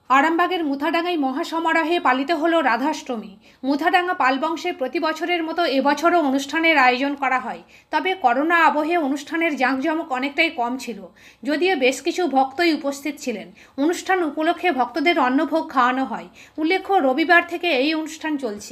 আরামবাগের মুথাডাঙ্গায় মহাসমারোহে পালিত হলো রাধাষ্টমী। মুথাডাঙ্গা পাল বংশে প্রতি বছরের মতো এবছরও অনুষ্ঠানের আয়োজন করা হয়। তবে করোনা আবহে অনুষ্ঠানের জাঁকজমক অনেকটাই কম ছিল, যদিও বেশ কিছু ভক্তই উপস্থিত ছিলেন। অনুষ্ঠান উপলক্ষে ভক্তদের অন্নভোগ খাওয়ানো হয়। উল্লেখ্য, রবিবার থেকে এই অনুষ্ঠান চলছে।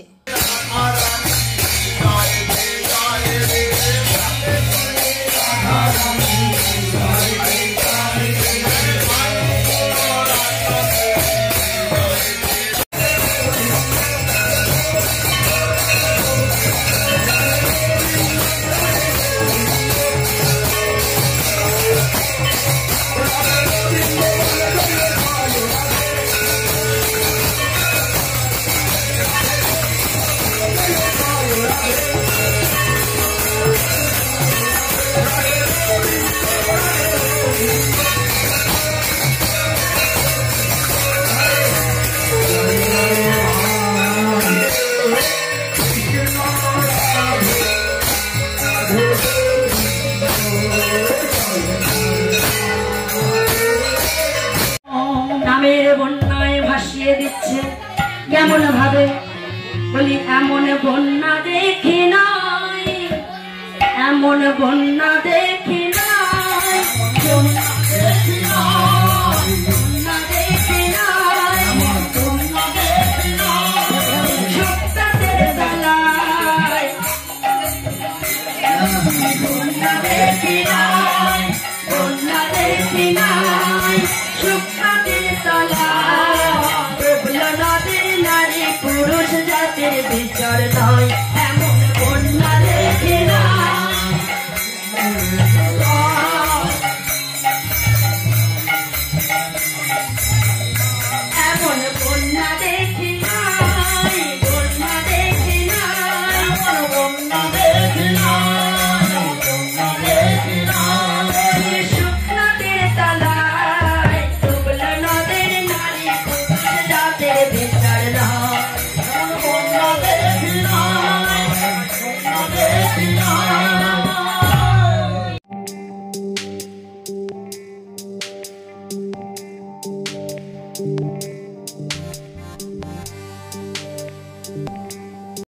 নামের বন্যায় ভাসিয়ে দিচ্ছে কেমন ভাবে, বলি এমন বন্যা দেখি নাই, এমন বন্যা দেখি নাই।